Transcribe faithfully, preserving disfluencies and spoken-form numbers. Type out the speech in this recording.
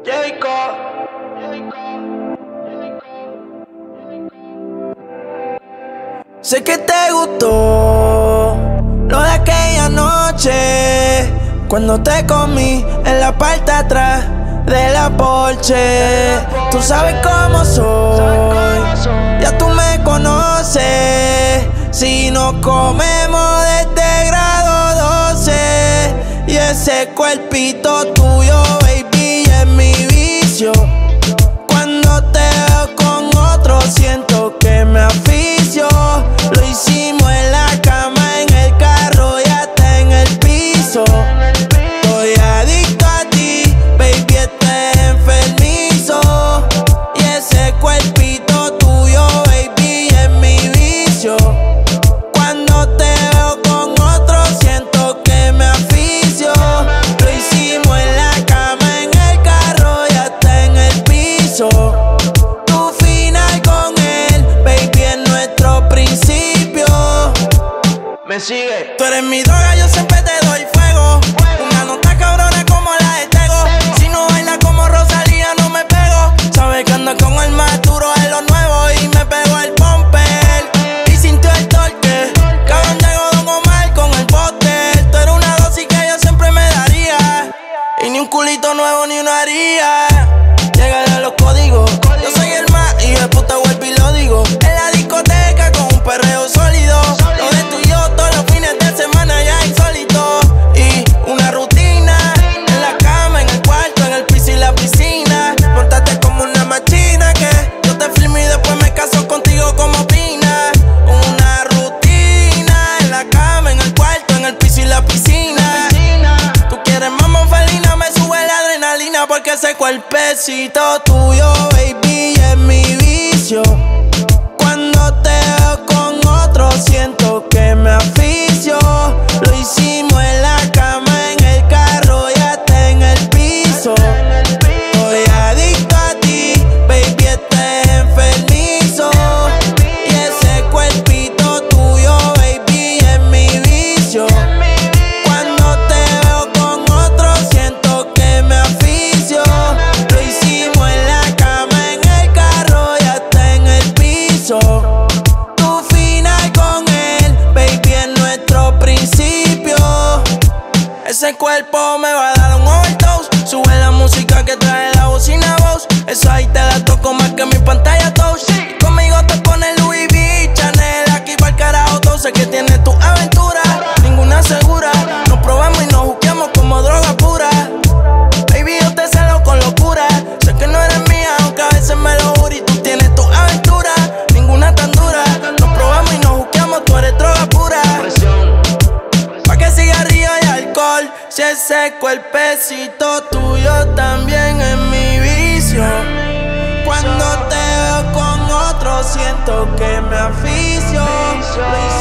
Sé que te gustó lo de aquella noche, cuando te comí en la parte atrás de la Porsche. Tú sabes cómo soy, ya tú me conoces. Si nos comemos desde grado doce, y ese cuerpito tuyo, baby, es mi vicio. Cuando te veo con otro siento que me aficio. Lo hicimos en la cama, en el carro y hasta en el piso. Estoy adicto a ti, baby, esto es enfermizo. Y ese cuerpito tuyo, baby, es mi vicio. Cuando te veo con otro siento que me aficio. Lo hicimos en la cama, en el carro y hasta en el piso. Tu final con él, baby, es nuestro principio. Me sigue. Tú eres mi droga, yo siempre te doy fuego. Una nota cabrona como la de Tego. Si no baila como Rosalía no me pego. Sabes que ando con el más duro de lo nuevo y me pegó el bumper y sintió el torque. Cabrón llegó Don Omar con el bote. Tú eres una dosis que yo siempre me daría, y ni un culito nuevo ni una haría. Llega de los códigos, yo soy el más y de puta vuelvo y lo digo. En la discoteca con un perreo sólido. Lo de tú y yo todos los fines de semana ya insólito. Y una rutina en la cama, en el cuarto, en el piso y la piscina. Montate como una machina que yo te filmo y después me caso contigo como opina. Una rutina en la cama, en el cuarto, en el piso y la piscina. Tú quieres mamá felina, me sube la adrenalina porque ese cuerpecito tuyo, baby, es mi vicio. Cuando te veo con otro siento que me aficio. Lo hicimos en la cama, en el carro y hasta en el piso. Estoy adicto a ti, baby, esto es enfermizo. Y ese cuerpito tuyo, baby, es mi vicio. Cuando te veo con otro siento que me aficio. Lo hicimos en la cama, en el carro y hasta en el piso. Tu final con él, baby, es nuestro principio. Ese cuerpo me va a dar un overdose. Sube la música que trae la bocina voz. Eso ahí te la toco más que mi pantalla touch. Y conmigo te pone Louis V, Chanel, aquí pa'l carajo todo. Sé que tienes tu aventura, ninguna segura. Nos probamos y nos juqueamos como droga pura. Baby, yo te celo con locura. Sé que no eres mía, aunque a veces me lo juro. Y tú tienes tu aventura, ninguna tan dura. Nos probamos y nos juqueamos, tú eres droga pura. Pa' que cigarrillo y alcohol. Si ese cuerpecito tuyo también es mi vicio. Cuando te veo con otro siento que me aficio.